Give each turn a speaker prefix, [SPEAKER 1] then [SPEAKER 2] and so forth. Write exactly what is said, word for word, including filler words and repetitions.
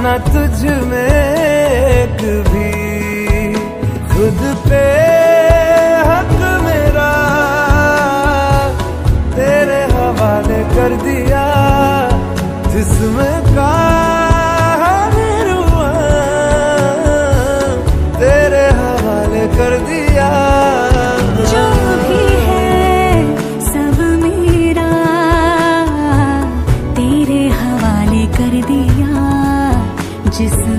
[SPEAKER 1] न तुझ में एक भी खुद पे हक मेरा तेरे हवाले कर दिया, जिसमें का रुआ तेरे हवाले कर दिया।
[SPEAKER 2] जो भी है सब मेरा तेरे हवाले कर दिया, जिस